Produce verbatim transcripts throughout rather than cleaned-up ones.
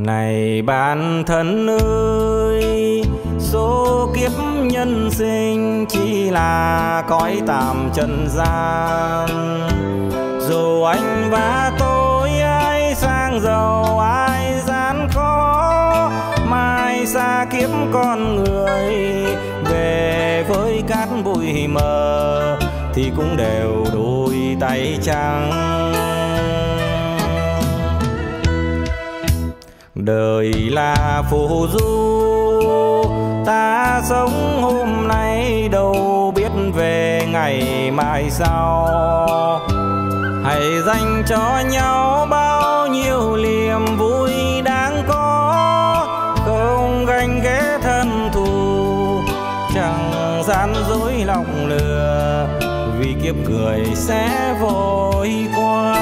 Này bản thân ơi, số kiếp nhân sinh chỉ là cõi tạm trần gian. Dù anh và tôi ai sang giàu ai gian khó, mai xa kiếp con người về với cát bụi mờ thì cũng đều đôi tay trắng. Đời là phù du, ta sống hôm nay đâu biết về ngày mai sau. Hãy dành cho nhau bao nhiêu niềm vui đáng có, không ganh ghét thân thù, chẳng gian dối lòng lừa, vì kiếp người sẽ vội qua.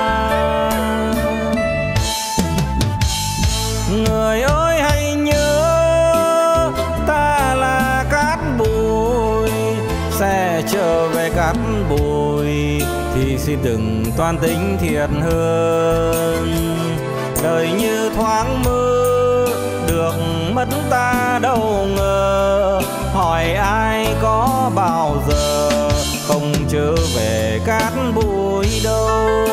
Người ơi hãy nhớ, ta là cát bụi, sẽ trở về cát bụi, thì xin đừng toan tính thiệt hơn. Đời như thoáng mơ, được mất ta đâu ngờ, hỏi ai có bao giờ không trở về cát bụi đâu.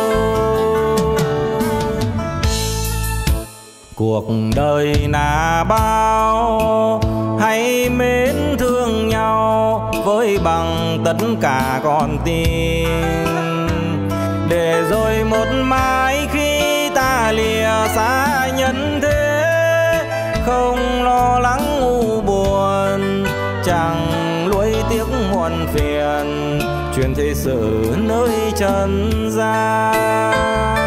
Cuộc đời là bao, hãy mến thương nhau với bằng tất cả con tim, để rồi một mai khi ta lìa xa nhân thế, không lo lắng u buồn, chẳng nuối tiếc muộn phiền, chuyện thế sự nơi trần gian.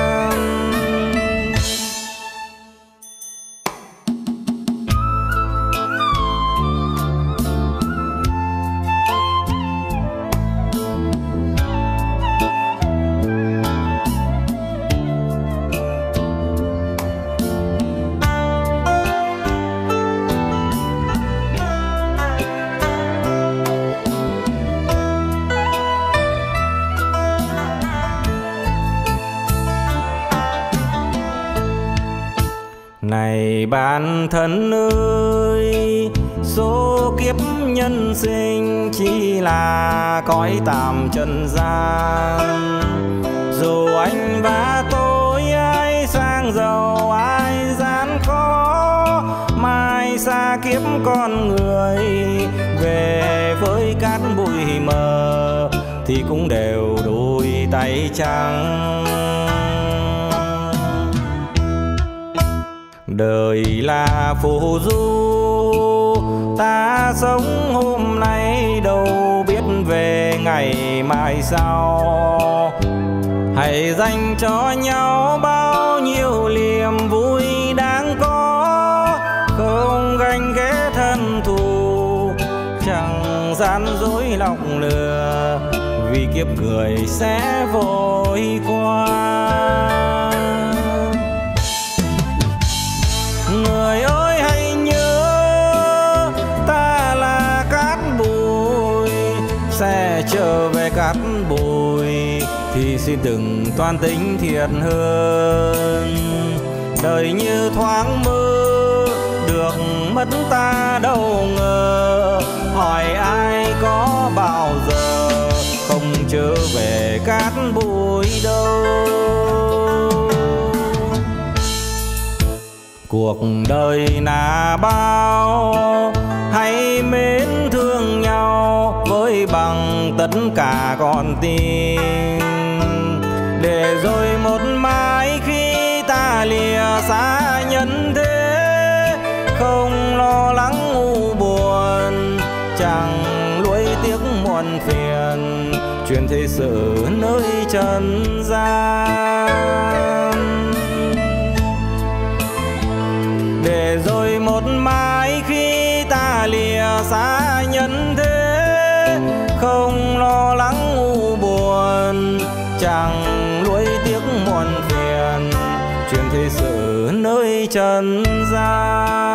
Này bản thân ơi, số kiếp nhân sinh chỉ là cõi tạm trần gian. Dù anh và tôi ai sang giàu ai gian khó, mai xa kiếp con người về với cát bụi mờ thì cũng đều đôi tay trắng. Đời là phù du, ta sống hôm nay đâu biết về ngày mai sau. Hãy dành cho nhau bao nhiêu niềm vui đáng có, không ganh ghét thân thù, chẳng gian dối lòng lừa, vì kiếp người sẽ vội qua. Người ơi hãy nhớ, ta là cát bụi, sẽ trở về cát bụi, thì xin đừng toan tính thiệt hơn. Đời như thoáng mơ, được mất ta đâu ngờ, hỏi ai có bao giờ không trở về cát bụi đâu. Cuộc đời là bao, hãy mến thương nhau với bằng tất cả con tim, để rồi một mai khi ta lìa xa nhân thế, không lo lắng u buồn, chẳng nuối tiếc muộn phiền, chuyện thế sự nơi trần gian. Để rồi một mai khi ta lìa xa nhân thế, không lo lắng u buồn, chẳng nuối tiếc muộn phiền, chuyện thế sự nơi trần gian.